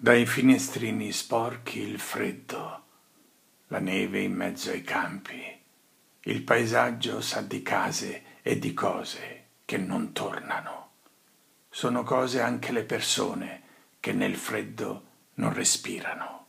Dai finestrini sporchi il freddo, la neve in mezzo ai campi, il paesaggio sa di case e di cose che non tornano. Sono cose anche le persone che nel freddo non respirano.